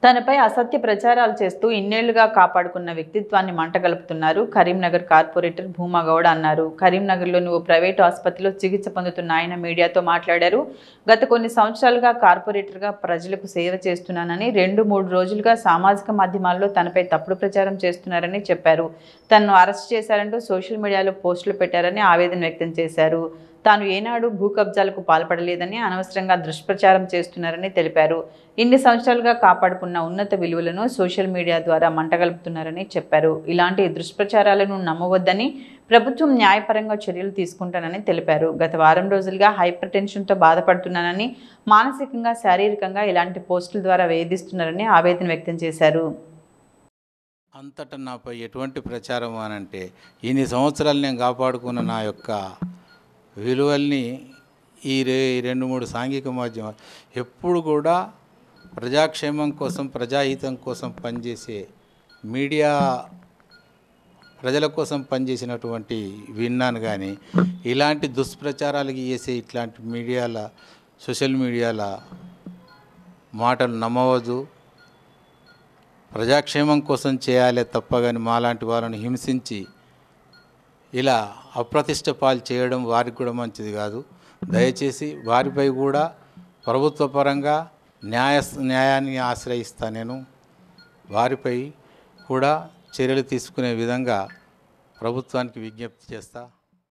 తనపై అసత్య ప్రచారాలు చేస్తూ ఇన్నేళ్లుగా కాపాడుకున్న వ్యక్తిత్వాన్ని మంటగలుపుతున్నారు కరీంనగర్ కార్పొరేటర్ భూమా గౌడ అన్నారు. కరీంనగర్లోని ఓ ప్రైవేటు ఆసుపత్రిలో చికిత్స పొందుతున్న ఆయన మీడియాతో మాట్లాడారు. గత కొన్ని సంవత్సరాలుగా కార్పొరేటర్గా ప్రజలకు సేవ చేస్తున్నానని, 2-3 రోజులుగా సామాజిక మాధ్యమాల్లో తనపై తప్పుడు ప్రచారం చేస్తున్నారని చెప్పారు. తనను అరెస్ట్ చేశారంటూ సోషల్ మీడియాలో పోస్టులు పెట్టారని ఆవేదన వ్యక్తం చేశారు. తాను ఏనాడు భూ కబ్జాలకు పాల్పడలేదని, అనవసరంగా దుష్ప్రచారం చేస్తున్నారని తెలిపారు. ఇన్ని సంవత్సరాలుగా కాపాడుకున్న ఉన్నత విలువలను సోషల్ మీడియా ద్వారా మంటగలుపుతున్నారని చెప్పారు. ఇలాంటి దుష్ప్రచారాలను నమ్మవద్దని, ప్రభుత్వం న్యాయపరంగా చర్యలు తీసుకుంటానని తెలిపారు. గత వారం రోజులుగా హైపర్ టెన్షన్తో బాధపడుతున్నానని, మానసికంగా, శారీరకంగా ఇలాంటి పోస్టుల ద్వారా వేధిస్తున్నారని ఆవేదన వ్యక్తం చేశారు. అంతటా నాపై ఎటువంటి ప్రచారం అనంటే, ఇన్ని సంవత్సరాలు నేను కాపాడుకున్న నా యొక్క విలువల్ని ఈ 2-3 సాంఘిక మాధ్యమాలు ఎప్పుడు కూడా ప్రజాక్షేమం కోసం, ప్రజాహితం కోసం పనిచేసే మీడియా, ప్రజల కోసం పనిచేసినటువంటి విన్నాను. కానీ ఇలాంటి దుష్ప్రచారాలకి చేసే ఇట్లాంటి సోషల్ మీడియాల మాటలు నమ్మవద్దు. ప్రజాక్షేమం కోసం చేయాలే తప్ప కానీ మాలాంటి వాళ్ళని హింసించి ఇలా అప్రతిష్ట పాలు చేయడం వారికి కూడా మంచిది కాదు. దయచేసి వారిపై కూడా ప్రభుత్వ పరంగా న్యాయాన్ని ఆశ్రయిస్తా. నేను వారిపై కూడా చర్యలు తీసుకునే విధంగా ప్రభుత్వానికి విజ్ఞప్తి చేస్తా.